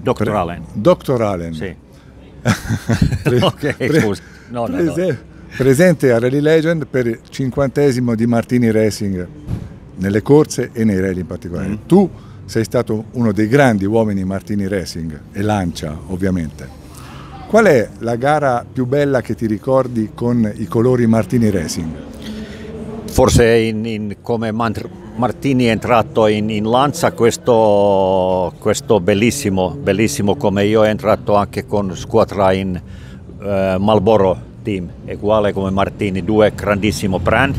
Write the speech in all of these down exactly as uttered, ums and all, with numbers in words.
doctor Allen. doctor Allen. Sì. Pre- ok, pre- scusa. No, no, prese- no. Presente a Rally Legend per il cinquantesimo di Martini Racing, nelle corse e nei rally in particolare. Mm. Tu sei stato uno dei grandi uomini Martini Racing e Lancia, ovviamente. Qual è la gara più bella che ti ricordi con i colori Martini Racing? Forse in, in, come Martini è entrato in, in Lancia, questo, questo bellissimo, bellissimo come io è entrato anche con squadra in uh, Marlboro Team, uguale come Martini, due grandissimi brand.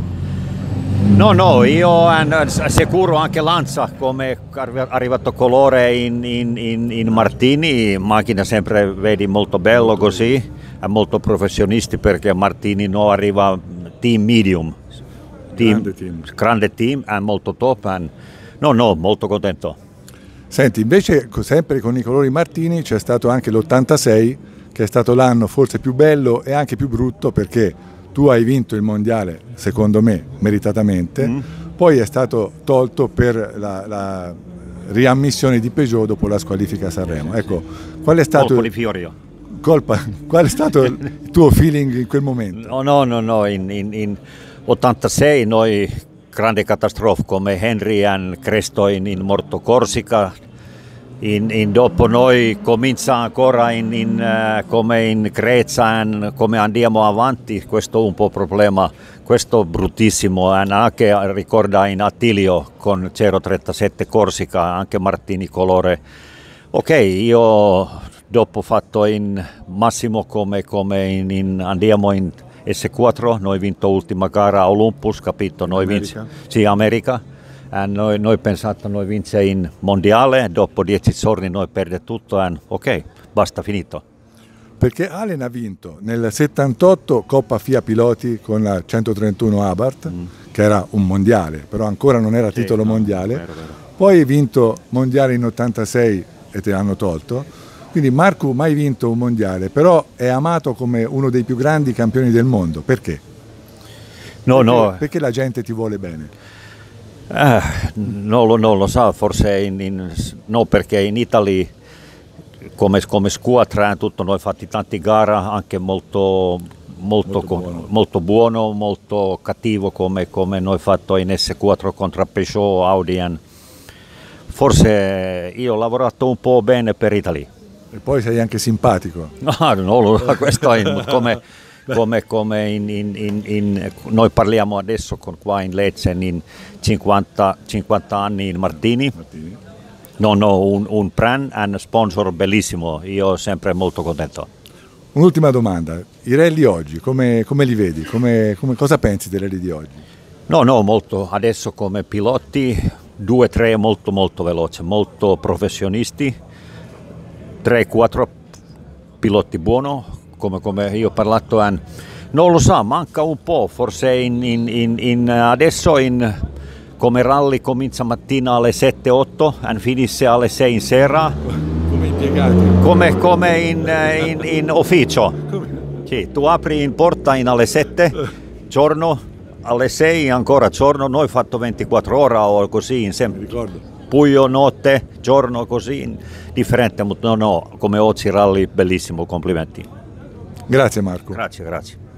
No, no, io assicuro anche Lancia come è arrivato colore in, in, in, in Martini, macchina sempre vedi molto bello così, è molto professionisti perché Martini non arriva team medium. Team, grande team, grande team, è molto top, and, no, no, molto contento. Senti, invece sempre con i colori Martini c'è stato anche l'ottantasei, che è stato l'anno forse più bello e anche più brutto perché tu hai vinto il mondiale, secondo me, meritatamente, mm. poi è stato tolto per la, la riammissione di Peugeot dopo la squalifica a Sanremo. Ecco, qual è stato, colpo di Fiorio. Colpa, qual è stato il tuo feeling in quel momento? No, no, no, no. in, in, in ottantasei noi grande catastrofe come Henry e Cresto in, in Morto Corsica, in, in dopo noi comincia ancora in, in, uh, come in Grecia, in, come andiamo avanti, questo è un po' problema, questo bruttissimo, e anche ricorda in Attilio con zero trentasette Corsica, anche Martini colore. Ok, io dopo ho fatto in massimo come, come in, in, andiamo in S quattro, noi vinto ultima gara a Olympus, capito? Noi America. vince, sì, America. E noi, noi pensato noi vince in mondiale, dopo dieci giorni noi perde tutto e ok, basta, finito. Perché Allen ha vinto nel settantotto Coppa F I A Piloti con la centotrentuno Abarth, mm. che era un mondiale, però ancora non era sì, titolo no, mondiale. vero, vero. Poi hai vinto mondiale in ottantasei e te l'hanno tolto. Quindi Marco mai vinto un mondiale, però è amato come uno dei più grandi campioni del mondo. Perché? No, perché, no. Perché la gente ti vuole bene? Eh, non lo, non lo so, forse in, in, no, perché in Italia come, come squadra tutto, noi fatti tante gare anche molto, molto, molto, buono. molto buono, molto cattivo come, come noi fatto in S quattro contro Peugeot, Audi. Forse io ho lavorato un po' bene per Italia. E poi sei anche simpatico. No, no, questo è come, come, come in, in, in, in, noi parliamo adesso con qua in Lecce in cinquanta, cinquanta anni in Martini. Martini. No, no, un, un brand e un sponsor bellissimo, io sempre molto contento. Un'ultima domanda, i rally oggi come, come li vedi? Come, come, cosa pensi dei rally di oggi? No, no, molto, adesso come piloti, due, tre molto molto veloci, molto professionisti. tre quattro piloti buoni, come, come io ho parlato, and, non lo so, manca un po', forse in, in, in, in adesso in, come rally comincia mattina alle sette otto e finisce alle sei in sera. Come impiegati? Come, come in, in, in ufficio. Sì, tu apri in porta in alle sette, giorno, alle sei ancora giorno, noi abbiamo fatto ventiquattro ore o così insieme. Ricordo. Buio, notte, giorno, così, differente, no, no, come oggi rally, bellissimo, complimenti. Grazie Marco. Grazie, grazie.